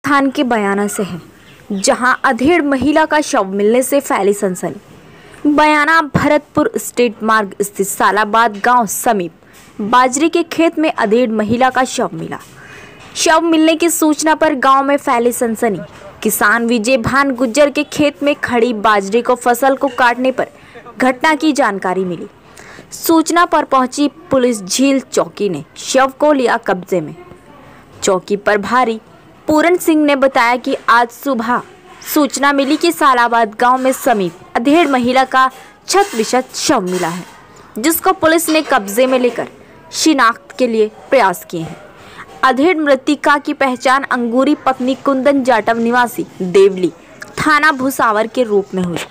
खान के बयाना से है, जहां अधेड़ महिला का शव मिलने से फैली सनसनी। बयाना भरतपुर स्टेट मार्ग स्थित सालाबाद गांव समीप बाजरे के खेत में अधेड़ महिला का शव मिला। शव मिलने की सूचना पर गांव में फैली सनसनी। किसान विजय भान गुज्जर के खेत में खड़ी बाजरे को फसल को काटने पर घटना की जानकारी मिली। सूचना पर पहुंची पुलिस झील चौकी ने शव को लिया कब्जे में। चौकी प्रभारी पूरन सिंह ने बताया कि आज सुबह सूचना मिली कि सालाबाद गांव में समीप अधेड़ महिला का छत विक्षत शव मिला है, जिसको पुलिस ने कब्जे में लेकर शिनाख्त के लिए प्रयास किए हैं। अधेड़ मृतका की पहचान अंगूरी पत्नी कुंदन जाटव निवासी देवली थाना भुसावर के रूप में हुई।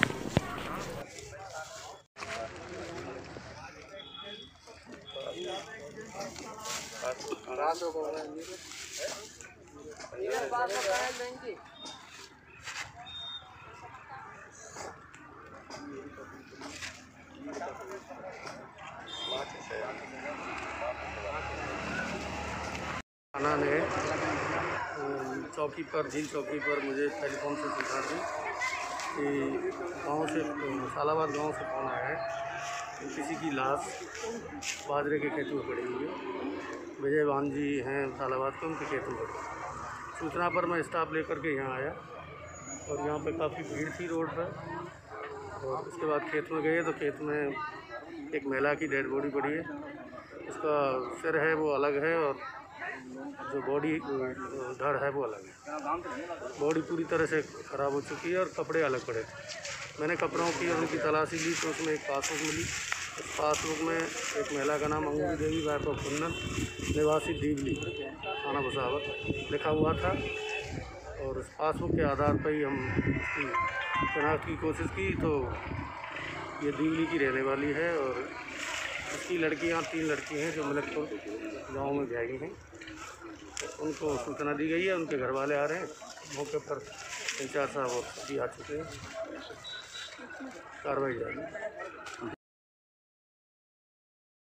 थाना ने चौकी पर झील चौकी पर मुझे टेलीफोन से सूचना दी कि गांव से सालाबाद गांव से फोन आया है कि किसी की लाश बाजरे के खेत में पड़ी हुई है। विजय भान जी हैं सालाबाद के, उनके खेत में पड़ी। सूचना पर मैं स्टाफ लेकर के यहाँ आया और यहाँ पे काफ़ी भीड़ थी रोड पर। और उसके बाद खेत में गए तो खेत में एक महिला की डेड बॉडी पड़ी है। उसका सिर है वो अलग है और जो बॉडी धड़ है वो अलग है। बॉडी पूरी तरह से ख़राब हो चुकी है और कपड़े अलग पड़े थे। मैंने कपड़ों की और उनकी तलाशी ली तो उसमें एक पासबुक मिली। उस पासबुक में एक महिला का नाम अंगूरी देवी वाइफ ऑफ कुंदन निवासी दीवली थाना भुसावर लिखा हुआ था। और उस पासबुक के आधार पर ही हम उसकी शनाख्त की कोशिश की तो ये दीवली की रहने वाली है। और उसकी लड़कियाँ 3 लड़की हैं जो मलकपुर गाँव में ब्याही हैं। तो उनको सूचना दी गई है, उनके घर वाले आ रहे हैं। मौके पर इंचार्ज साहब भी आ चुके हैं। कार्रवाई जारी।